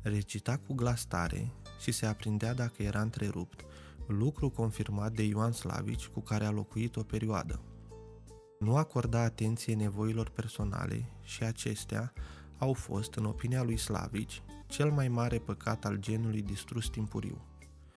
Recita cu glas tare și se aprindea dacă era întrerupt, lucru confirmat de Ioan Slavici, cu care a locuit o perioadă. Nu acorda atenție nevoilor personale și acestea au fost, în opinia lui Slavici, cel mai mare păcat al genului distrus timpuriu.